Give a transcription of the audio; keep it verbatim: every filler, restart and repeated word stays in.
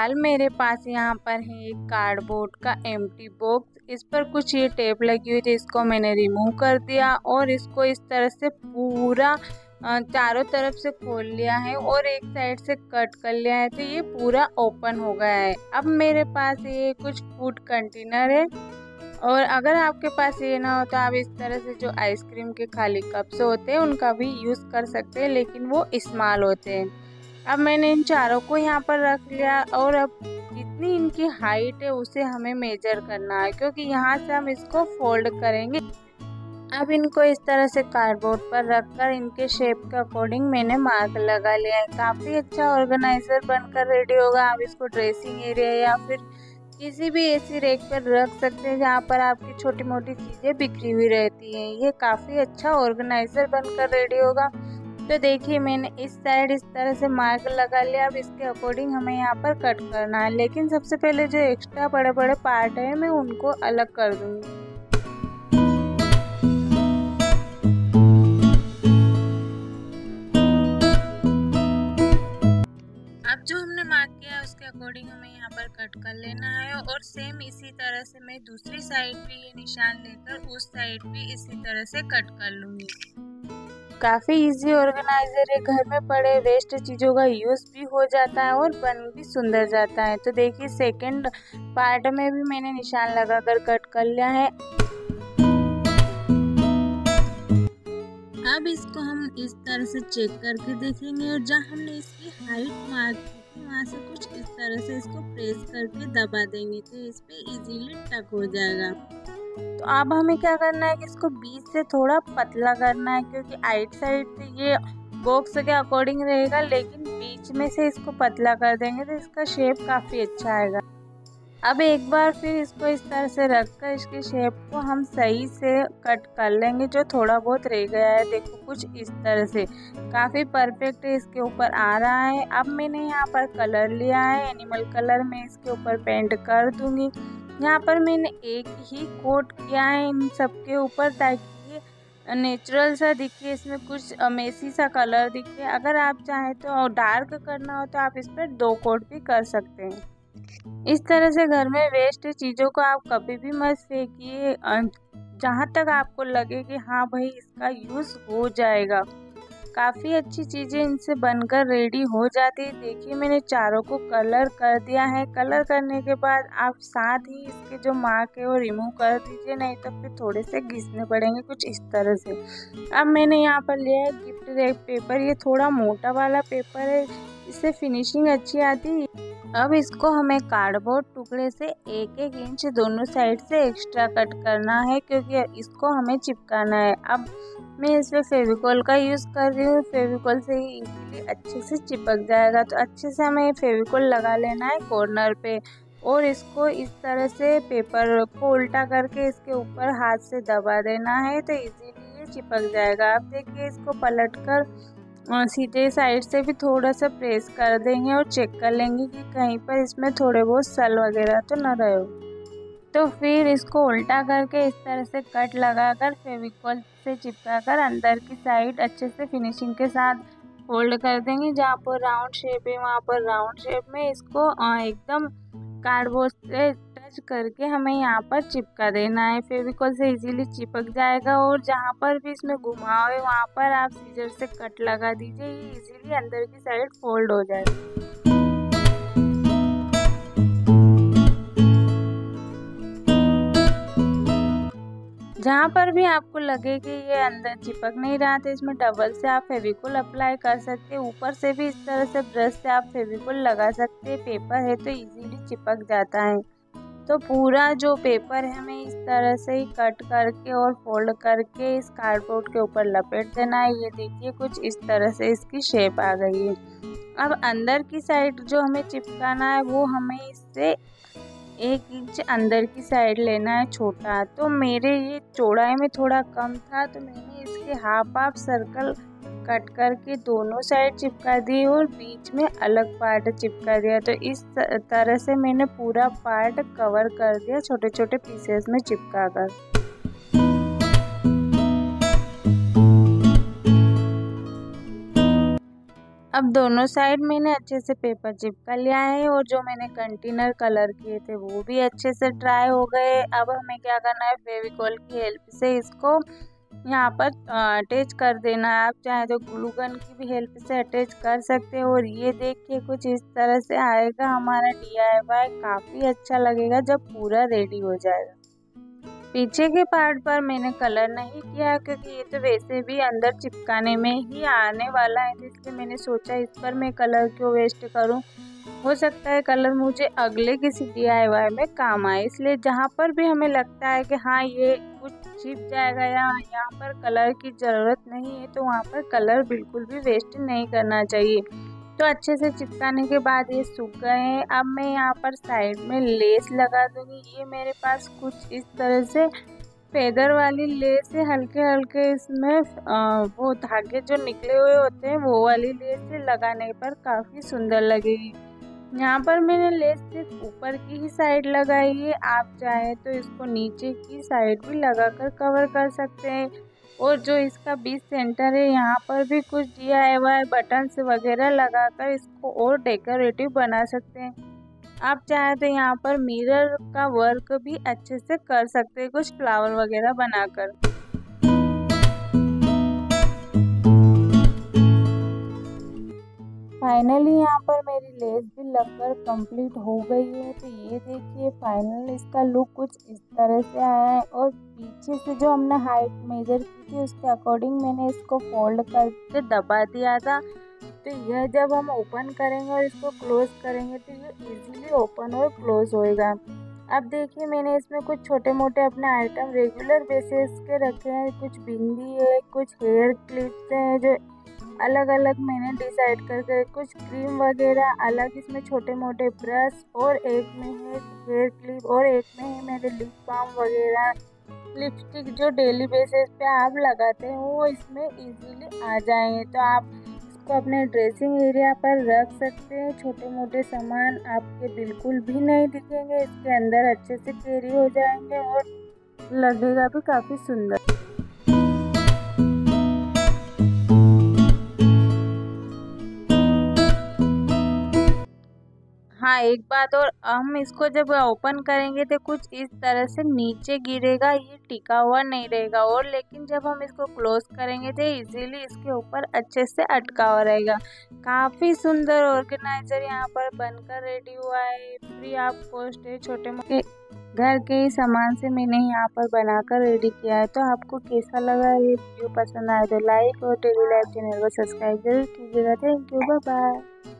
फिलहाल मेरे पास यहाँ पर है एक कार्डबोर्ड का एम्प्टी बॉक्स। इस पर कुछ ये टेप लगी हुई थी, इसको मैंने रिमूव कर दिया और इसको इस तरह से पूरा चारों तरफ से खोल लिया है और एक साइड से कट कर लिया है, तो ये पूरा ओपन हो गया है। अब मेरे पास ये कुछ फूड कंटेनर है और अगर आपके पास ये ना हो तो आप इस तरह से जो आइसक्रीम के खाली कप्स होते हैं उनका भी यूज़ कर सकते हैं, लेकिन वो स्मॉल होते हैं। अब मैंने इन चारों को यहाँ पर रख लिया और अब जितनी इनकी हाइट है उसे हमें मेजर करना है, क्योंकि यहाँ से हम इसको फोल्ड करेंगे। अब इनको इस तरह से कार्डबोर्ड पर रखकर इनके शेप के अकॉर्डिंग मैंने मार्क लगा लिया है। काफ़ी अच्छा ऑर्गेनाइजर बनकर रेडी होगा। आप इसको ड्रेसिंग एरिया या फिर किसी भी ऐसी रैक पर रख सकते हैं जहाँ पर आपकी छोटी मोटी चीज़ें बिखरी हुई रहती हैं। ये काफ़ी अच्छा ऑर्गेनाइजर बनकर रेडी होगा। तो देखिए मैंने इस साइड इस तरह से मार्क लगा लिया। अब इसके अकॉर्डिंग हमें यहाँ पर कट करना है, लेकिन सबसे पहले जो एक्स्ट्रा बड़े बड़े पार्ट है मैं उनको अलग कर दूँगी। अब जो हमने मार्क किया है उसके अकॉर्डिंग हमें यहाँ पर कट कर लेना है और सेम इसी तरह से मैं दूसरी साइड भी ये निशान लेकर उस साइड भी इसी तरह से कट कर लूँगी। काफ़ी इजी ऑर्गेनाइजर है, घर में पड़े वेस्ट चीज़ों का यूज़ भी हो जाता है और बन भी सुंदर जाता है। तो देखिए सेकंड पार्ट में भी मैंने निशान लगाकर कट कर लिया है। अब इसको हम इस तरह से चेक करके देखेंगे और जहाँ हमने इसकी हाइट मार्क की थी वहाँ से कुछ इस तरह से इसको प्रेस करके दबा देंगे तो इस पे इजीली टक हो जाएगा। तो अब हमें क्या करना है कि इसको बीच से थोड़ा पतला करना है, क्योंकि आइट साइड से ये बॉक्स के अकॉर्डिंग रहेगा, लेकिन बीच में से इसको पतला कर देंगे तो इसका शेप काफ़ी अच्छा आएगा। अब एक बार फिर इसको इस तरह से रखकर इसके शेप को हम सही से कट कर लेंगे। जो थोड़ा बहुत रह गया है देखो कुछ इस तरह से काफ़ी परफेक्ट इसके ऊपर आ रहा है। अब मैंने यहाँ पर कलर लिया है एनिमल कलर, में इसके ऊपर पेंट कर दूँगी। यहाँ पर मैंने एक ही कोट किया है इन सब के ऊपर ताकि ये नेचुरल सा दिखे, इसमें कुछ मेसी सा कलर दिखे। अगर आप चाहें तो डार्क करना हो तो आप इस पर दो कोट भी कर सकते हैं। इस तरह से घर में वेस्ट चीज़ों को आप कभी भी मत फेंकिए जहाँ तक आपको लगे कि हाँ भाई इसका यूज़ हो जाएगा। काफ़ी अच्छी चीज़ें इनसे बनकर रेडी हो जाती है। देखिए मैंने चारों को कलर कर दिया है। कलर करने के बाद आप साथ ही इसके जो मार्क है वो रिमूव कर दीजिए, नहीं तो फिर थोड़े से घिसने पड़ेंगे कुछ इस तरह से। अब मैंने यहाँ पर लिया है गिफ्ट रैप पेपर, ये थोड़ा मोटा वाला पेपर है, इससे फिनिशिंग अच्छी आती है। अब इसको हमें कार्डबोर्ड टुकड़े से एक एक इंच दोनों साइड से एक्स्ट्रा कट करना है, क्योंकि इसको हमें चिपकाना है। अब मैं इसमें फेविकॉल का यूज़ कर रही हूँ, फेविकॉल से ही इजीली अच्छे से चिपक जाएगा। तो अच्छे से हमें फेविकॉल लगा लेना है कॉर्नर पे और इसको इस तरह से पेपर को उल्टा करके इसके ऊपर हाथ से दबा देना है, तो इजीली ये चिपक जाएगा। अब देखिए इसको पलट कर सीधे साइड से भी थोड़ा सा प्रेस कर देंगे और चेक कर लेंगे कि कहीं पर इसमें थोड़े बहुत सल वगैरह तो न रहे हो। तो फिर इसको उल्टा करके इस तरह से कट लगाकर फेविकॉल से चिपकाकर अंदर की साइड अच्छे से फिनिशिंग के साथ फोल्ड कर देंगे। जहाँ पर राउंड शेप है वहाँ पर राउंड शेप में इसको एकदम कार्डबोर्ड से टच करके हमें यहाँ पर चिपका देना है। फेविकॉल से इजीली चिपक जाएगा और जहाँ पर भी इसमें घुमाव है वहाँ पर आप सीजर से कट लगा दीजिए, ये इजीली अंदर की साइड फोल्ड हो जाएगा। जहाँ पर भी आपको लगे कि ये अंदर चिपक नहीं रहा तो इसमें डबल से आप फेविकॉल अप्लाई कर सकते हैं। ऊपर से भी इस तरह से ब्रश से आप फेविकॉल लगा सकते हैं। पेपर है तो इजीली चिपक जाता है। तो पूरा जो पेपर है हमें इस तरह से ही कट करके और फोल्ड करके इस कार्डबोर्ड के ऊपर लपेट देना है। ये देखिए कुछ इस तरह से इसकी शेप आ गई है। अब अंदर की साइड जो हमें चिपकाना है वो हमें इससे एक इंच अंदर की साइड लेना है छोटा। तो मेरे ये चौड़ाई में थोड़ा कम था तो मैंने इसके हाफ हाफ सर्कल कट करके दोनों साइड चिपका दी और बीच में अलग पार्ट चिपका दिया। तो इस तरह से मैंने पूरा पार्ट कवर कर दिया छोटे छोटे पीसेस में चिपका कर। अब दोनों साइड मैंने अच्छे से पेपर चिपका लिया है और जो मैंने कंटेनर कलर किए थे वो भी अच्छे से ड्राई हो गए। अब हमें क्या करना है, फेविकॉल की हेल्प से इसको यहाँ पर अटैच कर देना है। आप चाहे तो ग्लू गन की भी हेल्प से अटैच कर सकते हो। और ये देखिए कुछ इस तरह से आएगा हमारा डी आई वाई। काफ़ी अच्छा लगेगा जब पूरा रेडी हो जाएगा। पीछे के पार्ट पर मैंने कलर नहीं किया क्योंकि ये तो वैसे भी अंदर चिपकाने में ही आने वाला है, इसलिए मैंने सोचा इस पर मैं कलर क्यों वेस्ट करूं। हो सकता है कलर मुझे अगले किसी डी आई वाई में काम आए, इसलिए जहां पर भी हमें लगता है कि हाँ ये कुछ छिप जाएगा या यहाँ पर कलर की ज़रूरत नहीं है तो वहाँ पर कलर बिल्कुल भी वेस्ट नहीं करना चाहिए। तो अच्छे से चिपकाने के बाद ये सूख गए हैं। अब मैं यहाँ पर साइड में लेस लगा दूंगी। ये मेरे पास कुछ इस तरह से फेदर वाली लेस है, हल्के हल्के इसमें आ, वो धागे जो निकले हुए होते हैं वो वाली लेस से लगाने पर काफ़ी सुंदर लगेगी। यहाँ पर मैंने लेस सिर्फ ऊपर की ही साइड लगाई है, आप चाहे तो इसको नीचे की साइड भी लगाकर कवर कर सकते हैं। और जो इसका बीच सेंटर है यहाँ पर भी कुछ डी आई वाई बटन्स वगैरह लगाकर इसको और डेकोरेटिव बना सकते हैं। आप चाहे तो यहाँ पर मिरर का वर्क भी अच्छे से कर सकते हैं, कुछ फ्लावर वगैरह बनाकर। फाइनली यहाँ पर मेरी लेस भी लगकर कंप्लीट हो गई है। तो ये देखिए फाइनल इसका लुक कुछ इस तरह से आया है। और पीछे से जो हमने हाइट मेजर की थी उसके अकॉर्डिंग मैंने इसको फोल्ड करके दबा दिया था। तो यह जब हम ओपन करेंगे और इसको क्लोज करेंगे तो ये इजीली ओपन और क्लोज होएगा। अब देखिए मैंने इसमें कुछ छोटे मोटे अपने आइटम रेगुलर बेसिस के रखे हैं। कुछ बिंदी है, कुछ हेयर क्लिप्स हैं जो अलग अलग मैंने डिसाइड करके, कुछ क्रीम वगैरह अलग, इसमें छोटे मोटे ब्रश, और एक में है हेयर क्लिप, और एक में है मेरे लिप बाम वगैरह, लिपस्टिक जो डेली बेसिस पे आप लगाते हैं वो इसमें इजीली आ जाएंगे। तो आप इसको अपने ड्रेसिंग एरिया पर रख सकते हैं। छोटे मोटे सामान आपके बिल्कुल भी नहीं दिखेंगे, इसके अंदर अच्छे से कैरी हो जाएंगे और लगेगा भी काफ़ी सुंदर। हाँ एक बात और, हम इसको जब ओपन करेंगे तो कुछ इस तरह से नीचे गिरेगा, ये टिका हुआ नहीं रहेगा। और लेकिन जब हम इसको क्लोज करेंगे तो इजीली इसके ऊपर अच्छे से अटका हुआ रहेगा। काफ़ी सुंदर ऑर्गेनाइजर यहाँ पर बनकर रेडी हुआ है। फ्री ऑफ कॉस्ट है, छोटे मोटे घर के ही सामान से मैंने यहाँ पर बनाकर रेडी किया है। तो आपको कैसा लगा ये वीडियो? पसंद आए तो लाइक और डेली लाइफ चैनल को सब्सक्राइब जरूर कीजिएगा। Thank you, bye bye.